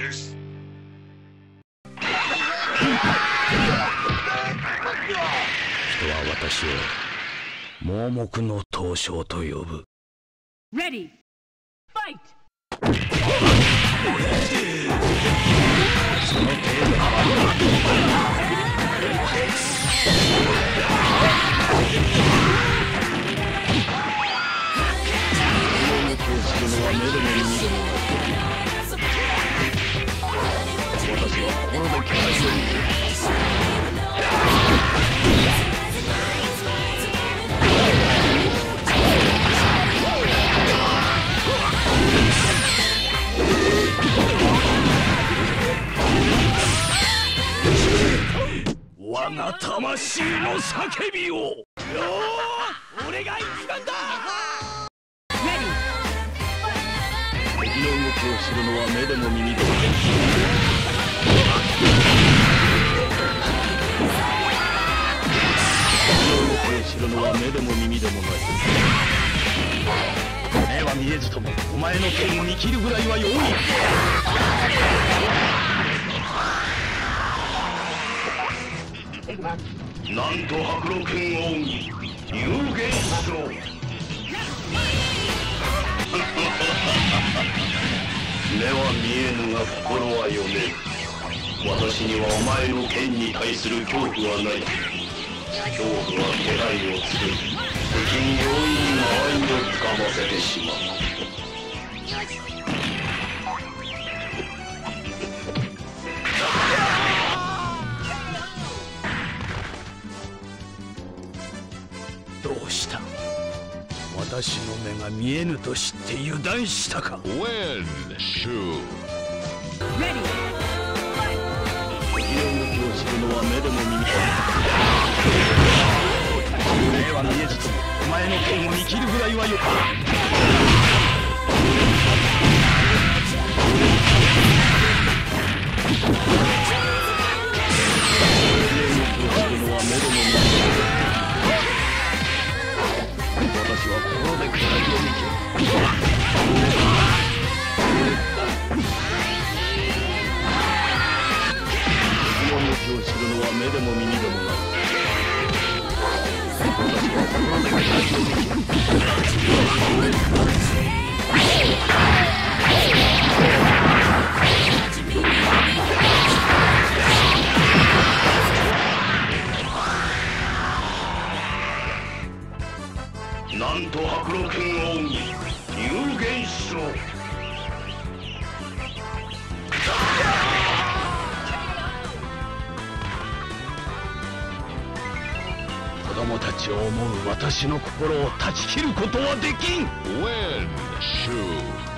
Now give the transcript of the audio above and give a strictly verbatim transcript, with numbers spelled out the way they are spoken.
です。 人は私を盲目の闘将と呼ぶ。 Ready, fight! その程度か。攻撃をするのは目でも耳でもない。私は心で期待している。我が魂の叫びを。よー、俺が一番だ。敵の動きを知るのは目でも耳でもない。敵の動きを知るのは目でも耳でもない。目は見えずともお前の剣を見切るぐらいは容易。なんと白露剣王に有言しろ。目は見えぬが心は読める。私にはお前の剣に対する恐怖はない。恐怖は気配を作り、敵に容易に間合いをつかませてしまう。どうした？私の目が見えぬと知って油断したか。 Win shoot。 Ready, 敵の動きを知るのは目でも耳でもない。目は見えずともお前の剣を見切るぐらいはよか。私は心で期待を見ている。敵の動きを知るのは目でも耳でもない。私は心で期待を見ている。なんと白露剣王に有言しろ。子供たちを思う私の心を断ち切ることはできん。 Win shoot。